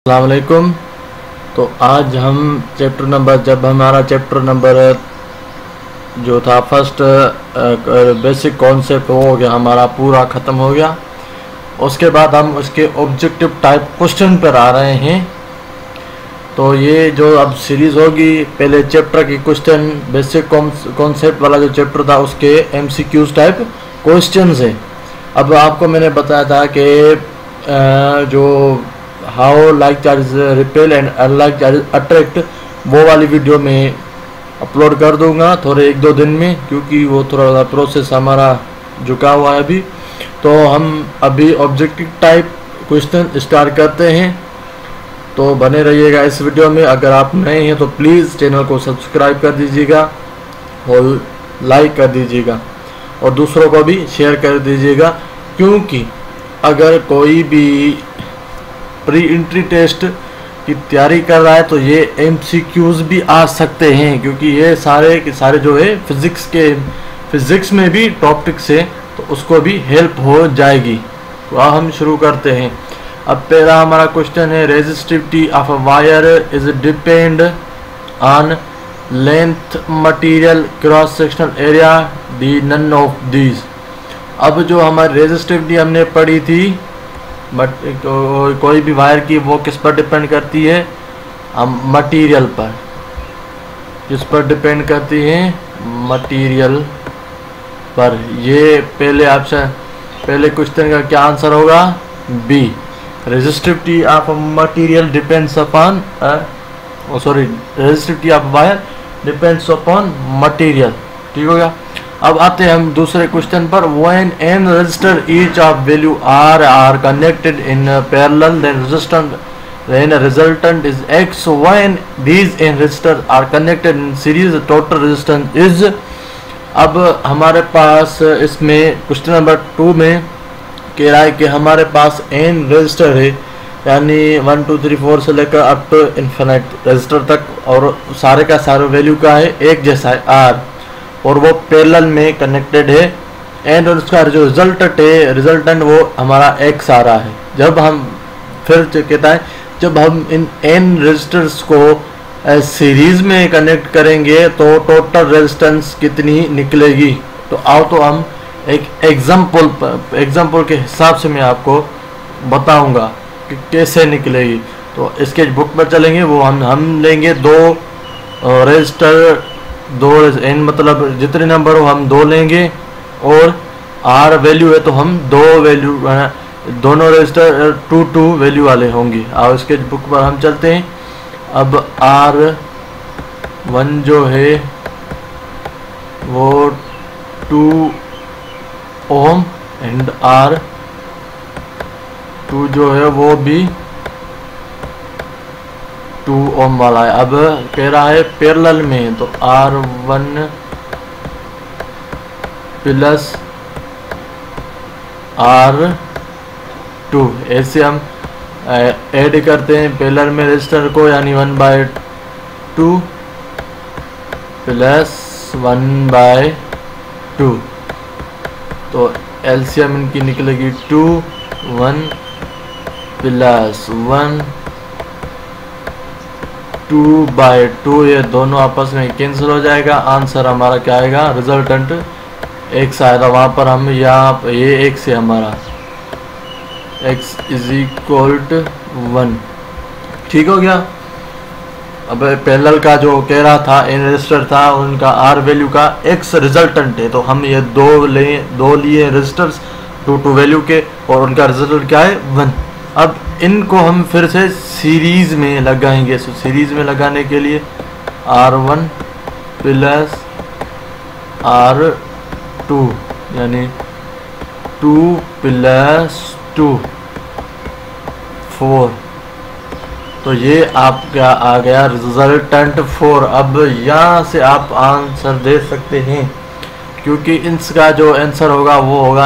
अस्सलाम वालेकुम। तो आज हम हमारा चैप्टर नंबर जो था फर्स्ट बेसिक कॉन्सेप्ट वो हो गया, हमारा पूरा ख़त्म हो गया। उसके बाद हम उसके ऑब्जेक्टिव टाइप क्वेश्चन पर आ रहे हैं। तो ये जो अब सीरीज़ होगी, पहले चैप्टर की क्वेश्चन बेसिक कॉन्सेप्ट वाला जो चैप्टर था उसके MCQs टाइप क्वेश्चन है। अब आपको मैंने बताया था कि जो how like charges repel and unlike charges attract, वो वाली वीडियो में अपलोड कर दूंगा थोड़े 1-2 दिन में, क्योंकि वो थोड़ा प्रोसेस हमारा झुका हुआ है अभी। तो हम अभी ऑब्जेक्टिव टाइप क्वेश्चन स्टार्ट करते हैं। तो बने रहिएगा इस वीडियो में। अगर आप नए हैं तो प्लीज़ चैनल को सब्सक्राइब कर दीजिएगा और लाइक कर दीजिएगा और दूसरों को भी शेयर कर दीजिएगा, क्योंकि अगर कोई भी प्री एंट्री टेस्ट की तैयारी कर रहा है तो ये MCQs भी आ सकते हैं, क्योंकि ये सारे के सारे जो है फिज़िक्स में भी टॉपिक्स है, तो उसको भी हेल्प हो जाएगी। तो हम शुरू करते हैं। अब पहला हमारा क्वेश्चन है, resistivity of a wire is depend on length, material, cross sectional area, the none of these. अब जो हमारी रेजिस्टिविटी हमने पढ़ी थी, बट कोई भी वायर की, वो किस पर डिपेंड करती है? मटेरियल पर। किस पर डिपेंड करती है? मटेरियल पर। ये पहले ऑप्शन, पहले क्वेश्चन का क्या आंसर होगा? B. Resistivity of material depends upon resistivity of wire depends upon material. ठीक हो गया। अब आते हैं हम दूसरे क्वेश्चन पर। When an resistor each of value are connected in parallel, then resultant is x. When these n resistors are connected in series, total resistance is। अब हमारे पास इसमें क्वेश्चन नंबर 2 में कह रहा है कि हमारे पास n रजिस्टर है, यानी 1 2 3 4 से लेकर अप टू इन्फिनिट रजिस्टर तक, और सारे का सारे वैल्यू का है एक जैसा है r, और वो पैरेलल में कनेक्टेड है। एंड उसका जो रिजल्टेंट वो हमारा x आ रहा है। जब हम फिर कहता है, जब हम इन n रेजिस्टर्स को सीरीज में कनेक्ट करेंगे तो टोटल रेजिस्टेंस कितनी निकलेगी। तो आओ तो हम एक एग्जाम्पल के हिसाब से मैं आपको बताऊंगा कि कैसे निकलेगी। तो इसके बुक पर चलेंगे। वो हम लेंगे दो रेजिस्टर, दो n मतलब जितने नंबर हो हम 2 लेंगे, और r वैल्यू है तो हम दोनों रजिस्टर 2 वैल्यू वाले होंगे। और इसके बुक पर हम चलते हैं। अब R1 जो है वो 2 ओम एंड R2 जो है वो भी 2 ओम वाला है। अब कह रहा है पैरेलल में, तो R1 प्लस R2 ऐसे हम ऐड करते हैं पैरेलल में रजिस्टर को, यानी 1/2 प्लस 1/2। तो LCM इनकी निकलेगी 2 1 प्लस 1 2/2। ये दोनों आपस में कैंसिल हो जाएगा। आंसर हमारा क्या आएगा? रिजल्टेंट x आएगा। वहाँ पर हम यहाँ ये x है हमारा, x = 1। ठीक हो गया। अब पैरेलल का जो कह रहा था n रजिस्टर था, उनका r वैल्यू का x रिजल्टेंट है। तो हम ये दो लिए रजिस्टर्स 2 वैल्यू के, और उनका रिजल्ट क्या है? 1। अब इनको हम फिर से सीरीज में लगाएंगे। तो सीरीज में लगाने के लिए R1 प्लस R2 यानी 2 प्लस 2 4। तो ये आपका आ गया रिजल्टेंट 4। अब यहाँ से आप आंसर दे सकते हैं, क्योंकि इसका जो आंसर होगा वो होगा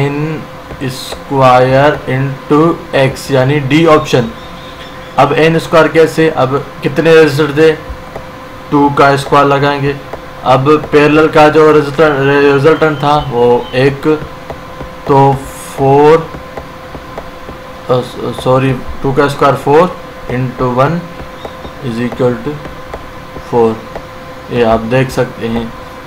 n² इंटू x, यानी डी ऑप्शन। अब n² कैसे? अब कितने रजिस्टर थे? 2 का स्क्वायर लगाएंगे। अब पैरेलल का जो रिजल्टेंट था वो 1, तो 4 सॉरी 2 का square 4 into 1 is equal to 4। ये आप देख सकते हैं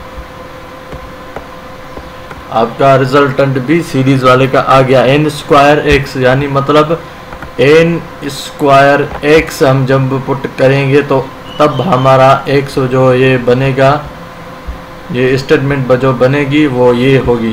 आपका रिजल्टेंट भी सीरीज वाले का आ गया n स्क्वायर x, यानी मतलब n स्क्वायर x हम जब पुट करेंगे तो तब हमारा x जो ये बनेगा, ये स्टेटमेंट जो बनेगी वो ये होगी,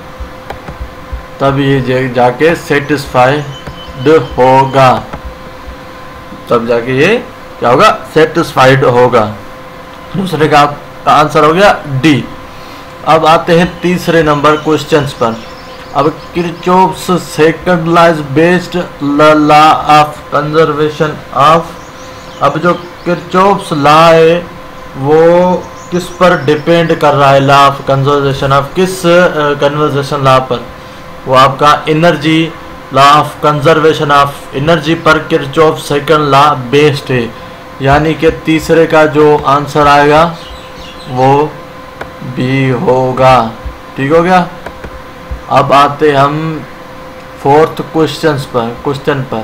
तब ये जाके सेटिस्फाइड होगा, तब जाके ये क्या होगा, सेटिस्फाइड होगा। दूसरे का आपका आंसर हो गया डी। अब आते हैं तीसरे नंबर क्वेश्चंस पर। अब Kirchhoff's second law is based law of conservation of. अब जो किरचॉफ्स लॉ है वो किस पर डिपेंड कर रहा है, लॉ ऑफ कंजर्वेशन ऑफ, किस कंजर्वेशन लॉ पर, वो आपका energy law of conservation of energy पर किरचॉफ सेकंड लॉ बेस्ड है, यानी कि तीसरे का जो आंसर आएगा वो बी होगा। ठीक हो गया। अब आते हम फोर्थ क्वेश्चन पर।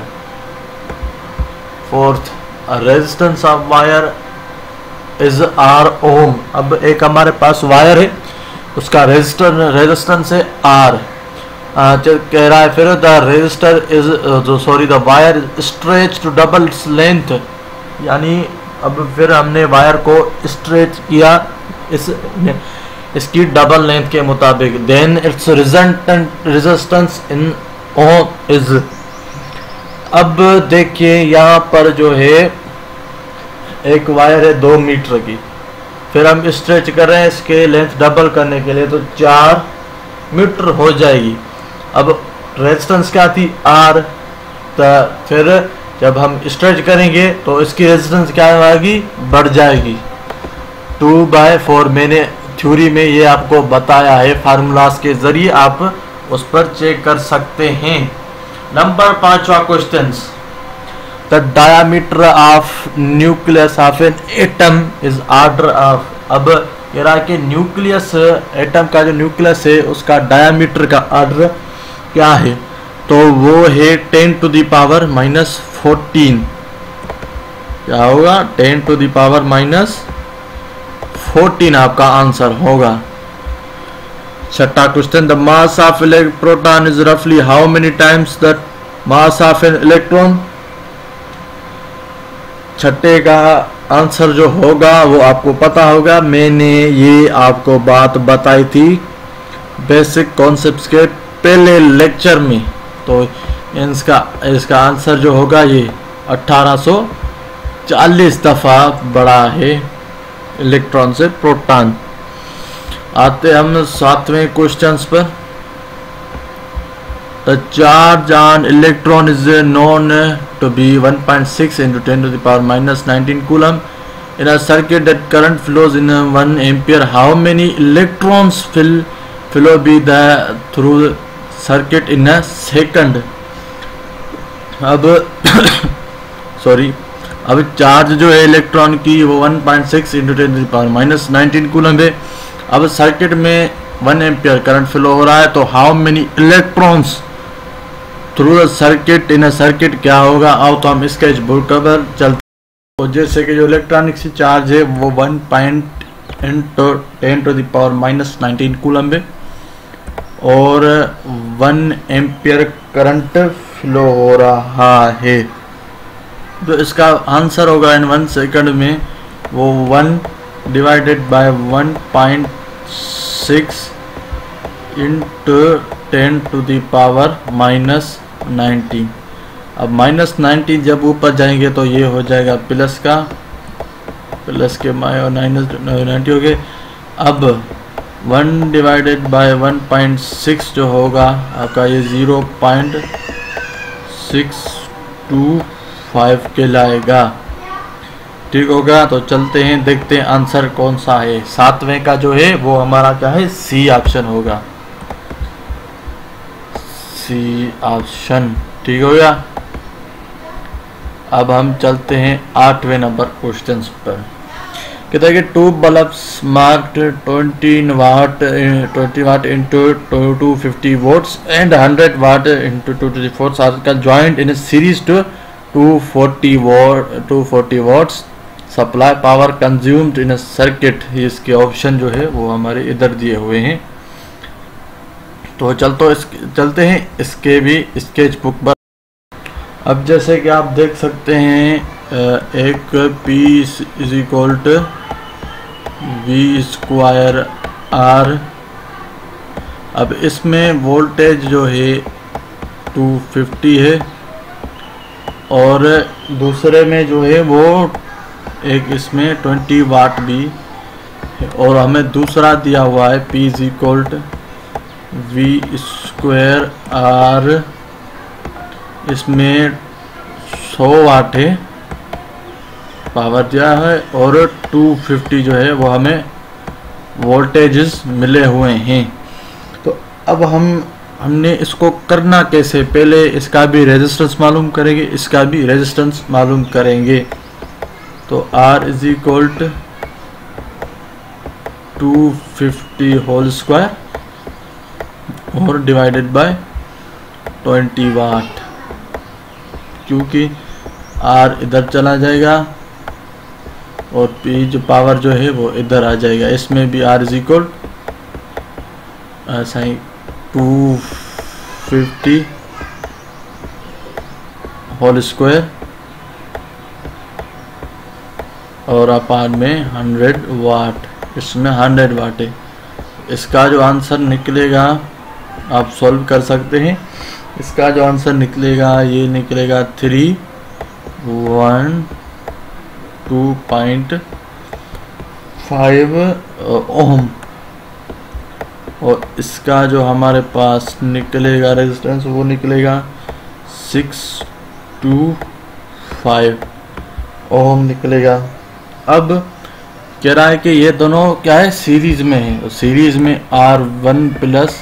Fourth, resistance of wire is R ohm. अब एक हमारे पास वायर है, उसका रेजिस्टेंस है आर। कह रहा है फिर the resistor is the wire stretch to double its length, यानी अब फिर हमने वायर को स्ट्रेच किया इसकी डबल लेंथ के मुताबिक, then its resistance in ohm is. अब देखिए यहाँ पर जो है एक वायर है 2 मीटर की, फिर हम स्ट्रेच कर रहे हैं इसके लेंथ डबल करने के लिए, तो 4 मीटर हो जाएगी। अब रेजिस्टेंस क्या थी आर, तो फिर जब हम स्ट्रेच करेंगे तो इसकी रेजिस्टेंस क्या आएगी, बढ़ जाएगी 2/4। मैंने थ्योरी में ये आपको बताया है, फार्मूलास के जरिए आप उस पर चेक कर सकते हैं। नंबर 5वां question, the diameter of nucleus of an atom is order of. अब कह रहा है कि न्यूक्लियस, एटम का जो न्यूक्लियस है उसका डायामीटर का ऑर्डर क्या है, तो वो है 10⁻⁻14। क्या होगा, 10⁻⁻14 आपका आंसर होगा। छठा question, the mass of proton is रफली how many times the mass of an electron. छठे का आंसर जो होगा वो आपको पता होगा, मैंने ये आपको बात बताई थी बेसिक कॉन्सेप्ट्स के पहले लेक्चर में। तो इसका आंसर जो होगा ये 1840 दफा बड़ा है इलेक्ट्रॉन से प्रोटॉन। आते हम 7वें क्वेश्चंस पर। The charge on electron is known to be 1.6 × 10⁻⁻19 coulomb in a circuit that current flows in 1 ampere. How many electrons flow be through circuit in a second? अब अब चार्ज जो है electron की वो 1.6 × 10⁻⁻19 कूलम है। अब circuit में 1 ampere current flow हो रहा है, तो how many electrons through the circuit in a circuit क्या होगा। आओ तो हम स्केच बुक पर चलते। तो जैसे कि जो इलेक्ट्रॉनिक से चार्ज है वो 1.10⁻⁻19 कूलम है और 1 एम्पियर करंट फ्लो हो रहा है, तो इसका आंसर होगा इन 1 सेकंड में वो 1 डिवाइडेड बाय 1.6 × 10⁻⁻19। अब -19 जब ऊपर जाएंगे तो ये हो जाएगा प्लस के -90 हो गए। अब 1 डिवाइडेड बाय 1.6 जो होगा आपका ये 0.625 कहलाएगा। ठीक होगा, तो चलते हैं देखते हैं आंसर कौन सा है। 7वें का जो है वो हमारा क्या है, सी ऑप्शन होगा, सी ऑप्शन। ठीक हो गया। अब हम चलते हैं 8वें नंबर क्वेश्चन पर। कहता है कि 2 bulbs marked 20 watt into 250 volts and 100 watt into 2 to the 4 are joint in series to 240 watts supply power consumed in a circuit. इसके ऑप्शन जो है वो हमारे इधर दिए हुए हैं। तो चलते हैं इसके भी स्केच बुक पर। अब जैसे कि आप देख सकते हैं एक P is equal to V square R। अब इसमें वोल्टेज जो है 250 है और दूसरे में जो है वो एक इसमें 20 वाट भी है। और हमें दूसरा दिया हुआ है P is equal to V square R। इसमें 100 वाट है पावर दिया है और 250 जो है वो हमें वोल्टेजेस मिले हुए हैं। तो अब हमने इसको करना कैसे, पहले इसका भी रेजिस्टेंस मालूम करेंगे, इसका भी रेजिस्टेंस मालूम करेंगे। तो R is equal to 250 whole square और डिवाइडेड बाय 20 वाट, क्योंकि R इधर चला जाएगा और P जो पावर जो है वो इधर आ जाएगा। इसमें भी R इज इक्वल ऐसा ही 250 होल स्क्वायर और अपान में 100 वाट। इसमें 100 वाट है। इसका जो आंसर निकलेगा आप सॉल्व कर सकते हैं। इसका जो आंसर निकलेगा ये निकलेगा 312.5 ओम। और इसका जो हमारे पास निकलेगा रेजिस्टेंस वो निकलेगा 625 ओम निकलेगा। अब कह रहा है कि ये दोनों क्या है, सीरीज में है। तो सीरीज में R1 प्लस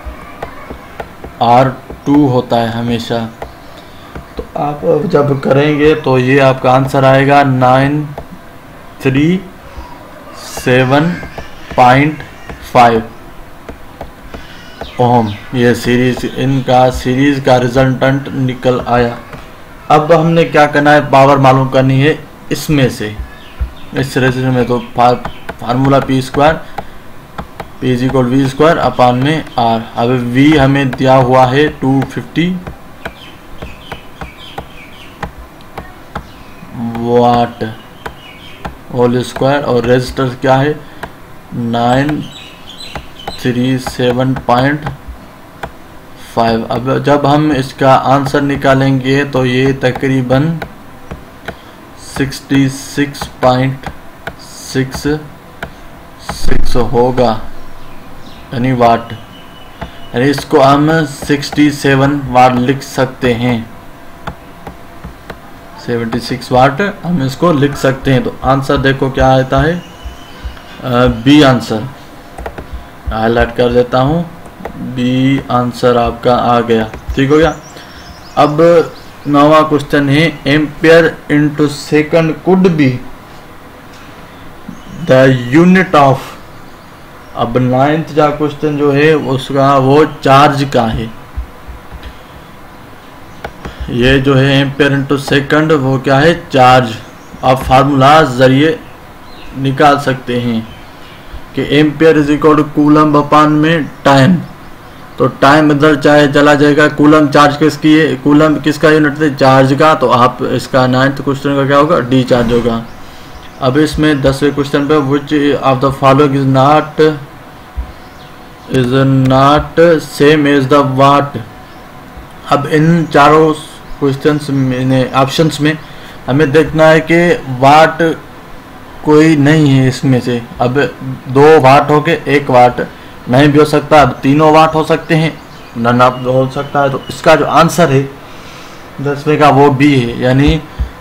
R2 होता है हमेशा। तो आप जब करेंगे तो ये आपका आंसर आएगा 937.5 ओम। ये सीरीज, इनका सीरीज का रिजल्टेंट निकल आया। अब हमने क्या करना है, पावर मालूम करनी है इसमें से, इस रेजिस्टेंस में। तो formula P square P is equal V square upon में R। अब V हमें दिया हुआ है 250 वाट होल स्क्वायर और रेजिस्टेंस क्या है 937.5। अब जब हम इसका आंसर निकालेंगे तो ये तकरीबन 66.66 होगा, यानी वाट। यानी इसको हम 67 वाट लिख सकते हैं, 76 वाट हम इसको लिख सकते हैं। तो आंसर देखो क्या आता है, बी आंसर हाईलाइट कर देता हूँ। बी आंसर आपका आ गया, ठीक हो गया। अब 9वां क्वेश्चन है, ampere into second could be the unit of. अब 9th का क्वेश्चन जो है उसका वो चार्ज का है। ये जो है एम्पियर इनटू सेकंड वो क्या है, चार्ज। आप फार्मूला जरिए निकाल सकते हैं कि ampere is equal to coulomb upon में टाइम। तो टाइम इधर चाहे चला जाएगा, कूलम चार्ज किसकी है, कूलम किसका यूनिट है, चार्ज का। तो आप इसका 9th क्वेश्चन का क्या होगा, डी चार्ज होगा। अब इसमें 10वें क्वेश्चन पे which of the following is not same as the watt. अब इन चारों क्वेश्चंस में, ऑप्शंस में हमें देखना है कि वाट कोई नहीं है इसमें से। अब 2 वाट हो के 1 वाट नहीं भी हो सकता, अब 3 वाट हो सकते हैं, नन ऑफ हो सकता है। तो इसका जो आंसर है 10वें का वो बी है, यानी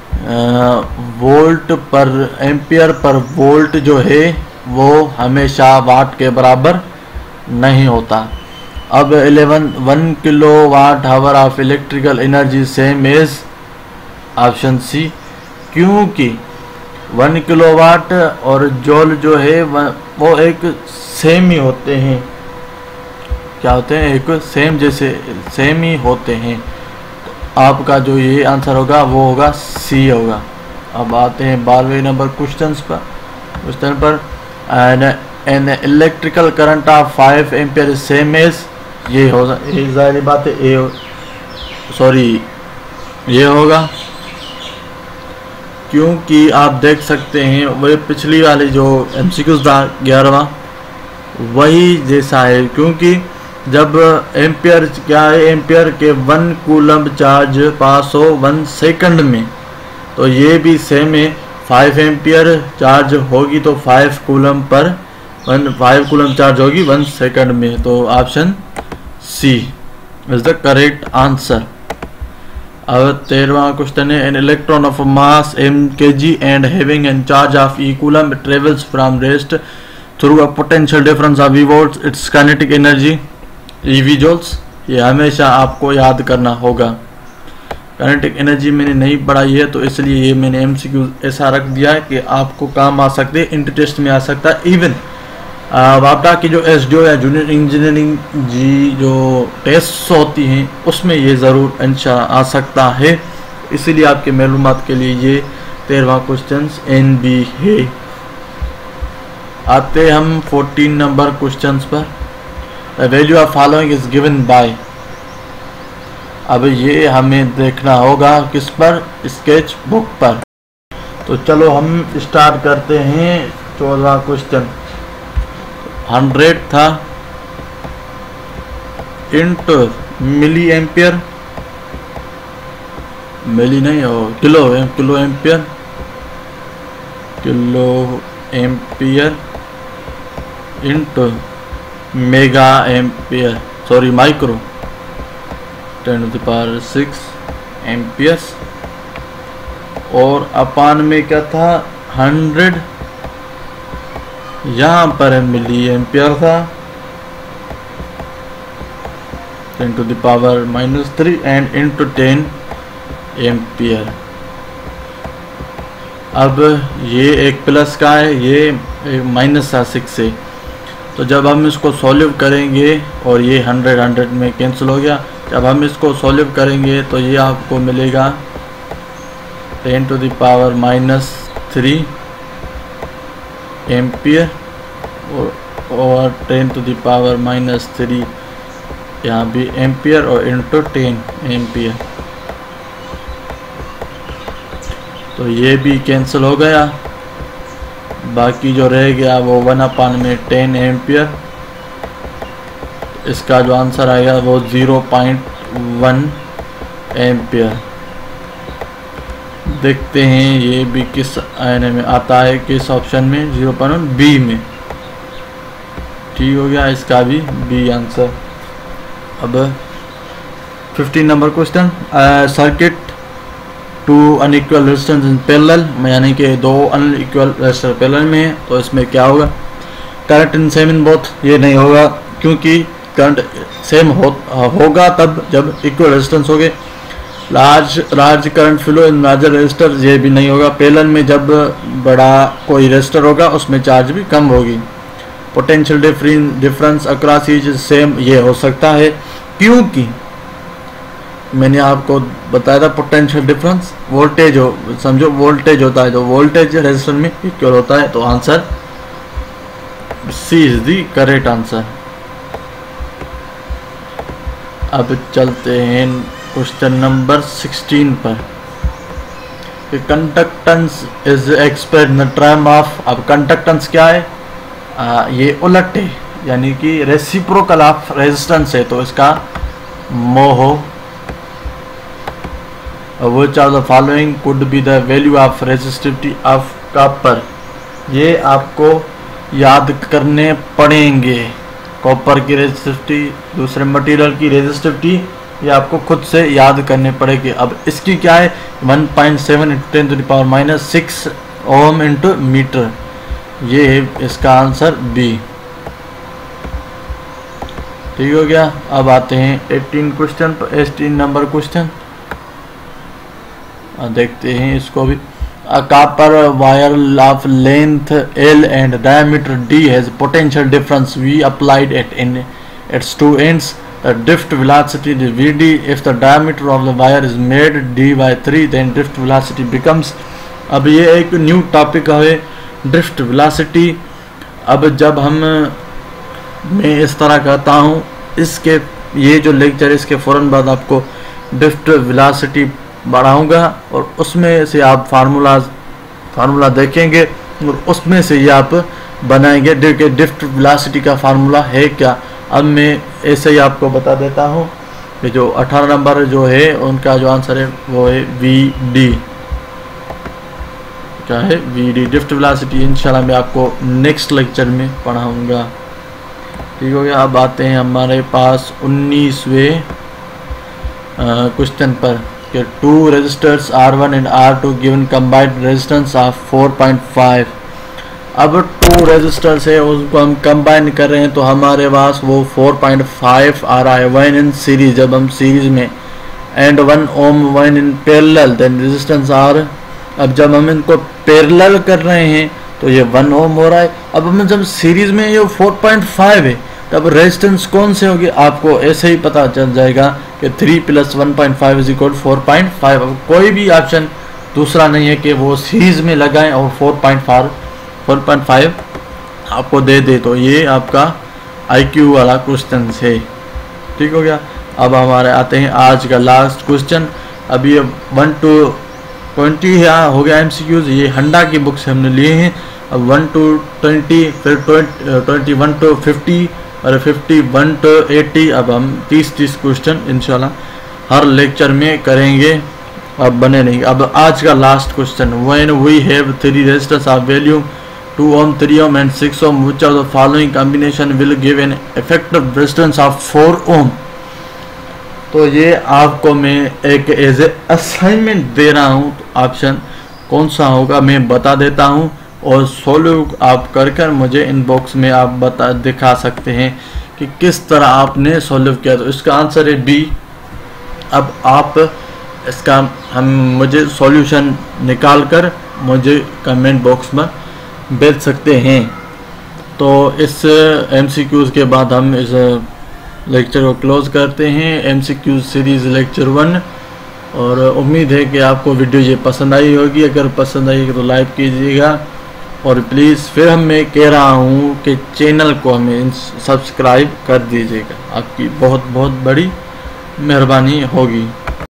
वोल्ट पर एम्पियर पर वोल्ट जो है वो हमेशा वाट के बराबर नहीं होता। अब 1 kilo watt hour of electrical energy same as option C, क्योंकि 1 किलोवाट और जॉल जो है वो एक सेम ही होते हैं। क्या होते हैं, एक सेम जैसे सेम ही होते हैं। आपका जो ये आंसर होगा वो होगा सी होगा। अब आते हैं 12वें नंबर क्वेश्चन पर an electrical current of 5 ampere is same as, ये होगा, ये जाहिर बात है ये होगा, क्योंकि आप देख सकते हैं वही पिछली वाली जो MCQ था 11वां वही जैसा है, क्योंकि जब एम्पियर क्या है, एम्पियर के 1 कूलम्ब चार्ज पास हो 1 सेकंड में, तो ये भी सेम है। 5 एम्पियर चार्ज होगी तो 5 कूलम्ब चार्ज होगी 1 सेकंड में, तो option C is the correct answer. अब 13वां क्वेश्चन है an electron of mass mkg and having an charge of E coulomb travels from rest through a potential difference of V volts, its kinetic energy EV joules. ये हमेशा आपको याद करना होगा। Kinetic energy मैंने नहीं पढ़ाई है तो इसलिए ये मैंने MCQ ऐसा रख दिया है कि आपको काम आ सकते हैं, इंटर टेस्ट में आ सकता है। इवन वापडा की जो SDO या जूनियर इंजीनियरिंग जी जो टेस्ट होती हैं उसमें ये ज़रूर इंशाअल्लाह आ सकता है, इसीलिए आपके मालूमात के लिए ये 13वां क्वेश्चन NB है। आते हम 14 नंबर क्वेश्चन पर। The value of following is given by, अब ये हमें देखना होगा किस पर, स्केच बुक पर। तो चलो हम स्टार्ट करते हैं 14वां क्वेश्चन। 100 था इंटू मिली एम्पियर, मिली नहीं हो kilo ampere into mega ampere, sorry micro 10⁻⁶ amperes, और अपान में क्या था 100, यहाँ पर मिली एम्पियर था 10⁻³ एंड इंटू 10 एम्पियर। अब ये एक प्लस का है, ये माइनस का 6 से, तो जब हम इसको सॉल्व करेंगे और ये 100 में कैंसिल हो गया, जब हम इसको सॉल्व करेंगे तो ये आपको मिलेगा 10⁻³ एम्पियर और 10⁻³ यहाँ भी एम्पियर और इंटू 10 एम्पियर, तो ये भी कैंसिल हो गया। बाकी जो रह गया वो 1/10 एम्पियर, इसका जो आंसर आएगा वो 0.1 एम्पियर। देखते हैं ये भी किस आने में आता है, किस ऑप्शन में, 0.1 बी में। ठीक हो गया, इसका भी बी आंसर। अब 15 number question, circuit two unequal resistance in parallel, यानी कि 2 अनइक्वल रेजिस्टर पैरेलल में है, तो इसमें क्या होगा, current in same in both, ये नहीं होगा क्योंकि करंट सेम होगा तब जब इक्वल रेजिस्टेंस हो गए। Large current flow in larger resistor, ये भी नहीं होगा। पैरेलल में जब बड़ा कोई रेजिस्टर होगा उसमें चार्ज भी कम होगी। Potential difference across each same, ये हो सकता है क्योंकि मैंने आपको बताया था पोटेंशियल डिफरेंस वोल्टेज हो, समझो वोल्टेज होता है तो वोल्टेज रेजिस्टर में इक्वल होता है, तो answer C is the correct answer. अब चलते हैं क्वेश्चन नंबर 16 पर। Conductance is expressed in term of, अब कंडक्टेंस क्या है, ये उलट है, यानी कि रेसिप्रोकल ऑफ रेजिस्टेंस है, तो इसका मोह। Which of the following could be the value of resistivity of copper, ये आपको याद करने पड़ेंगे। कॉपर की रेजिस्टिविटी, दूसरे मटेरियल की रेजिस्टिविटी, ये आपको खुद से याद करने पड़ेगी। अब इसकी क्या है, 1.7 × 10⁻⁶ ओम इंटू मीटर, ये है इसका आंसर बी। ठीक हो गया। अब आते हैं 18 नंबर क्वेश्चन, देखते हैं इसको भी। A copper wire of length L and diameter D has potential difference V applied at its two ends. drift velocity is Vd. If the diameter of the wire is made d by 3 then drift velocity becomes. अब ये एक new topic है drift velocity. अब जब मैं इस तरह करता हूँ, इसके ये जो लेक्चर इसके फ़ौरन बाद आपको ड्रिफ्ट वेलोसिटी बढ़ाऊँगा और उसमें से आप फार्मूला देखेंगे और उसमें से ये आप बनाएंगे कि ड्रिफ्ट वेलोसिटी का फार्मूला है क्या। अब मैं ऐसे ही आपको बता देता हूँ कि जो 18 नंबर जो है उनका जो आंसर है वो है वी डी। क्या है? V D, drift velocity. इंशाल्लाह मैं आपको नेक्स्ट लेक्चर में पढ़ाऊँगा। ठीक हो गया। अब आते हैं हमारे पास 19वें क्वेश्चन पर कि 2 resistors R1 and R2 given combined resistance of 4.5। अब 2 रेजिस्टर्स है उसको हम कंबाइन कर रहे हैं तो हमारे पास वो 4.5 आ रहा है। 1 इन सीरीज, जब हम सीरीज में, and 1 ohm 1 in parallel then resistance R। अब जब हम इनको पैरेलल कर रहे हैं तो ये 1 ओम हो रहा है। अब हम जब सीरीज में ये 4.5 है तब रेजिस्टेंस कौन से होगी आपको ऐसे ही पता चल जाएगा कि 3 + 1.5 = 4.5। अब कोई भी ऑप्शन दूसरा नहीं है कि वो सीरीज में लगाएं और 4.5 आपको दे दे। तो ये आपका IQ वाला क्वेश्चन है। ठीक हो गया। अब हमारे आते हैं आज का लास्ट क्वेश्चन। अब ये 1 to 20 हो गया MCQs, ये हंडा की बुक से हमने लिए हैं। अब 1 to 20, फिर 21 to 50 और 51 to 80। अब हम 30 क्वेश्चन इंशाल्लाह हर लेक्चर में करेंगे। अब बने नहीं। अब आज का last question, when we have 3 resistors of value 2 ohm, 3 ohm and 6 ohm, which of the following combination will give an effective resistance of 4 ohm। तो ये आपको मैं एक एज ए असाइनमेंट दे रहा हूँ। तो ऑप्शन कौन सा होगा मैं बता देता हूँ और सॉल्व आप कर मुझे इनबॉक्स में आप दिखा सकते हैं कि किस तरह आपने सॉल्व किया। तो इसका आंसर है बी। अब आप इसका मुझे सॉल्यूशन निकाल कर मुझे कमेंट बॉक्स में भेज सकते हैं। तो इस MCQs के बाद हम इस लेक्चर को क्लोज करते हैं, MCQ सीरीज़ लेक्चर 1। और उम्मीद है कि आपको वीडियो ये पसंद आई होगी। अगर पसंद आई तो लाइक कीजिएगा और प्लीज़ फिर मैं कह रहा हूँ कि चैनल को हमें सब्सक्राइब कर दीजिएगा। आपकी बहुत बहुत बड़ी मेहरबानी होगी।